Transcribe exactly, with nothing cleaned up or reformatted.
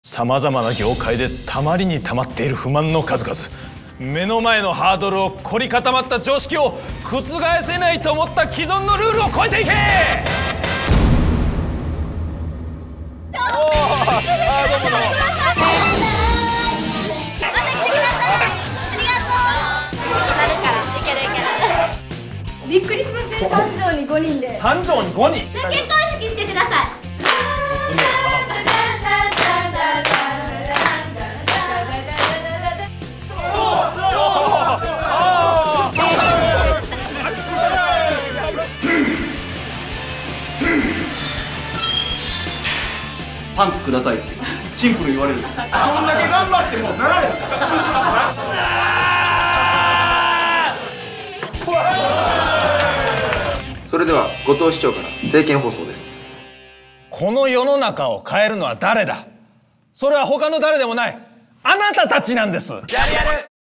さまざまな業界でたまりにたまっている不満の数々、目の前のハードルを凝り固まった常識を覆せないと思った既存のルールを超えていけ。 びっくりしません？さん畳にごにんで。 さん畳にごにん。 結婚式してください。 パンツくださいってシンプル言われる。こんだけ頑張ってもなられた。それでは後藤市長から政見放送です。 この世の中を変えるのは誰だ？それは他の誰でもない、あなたたちなんです。やるやる。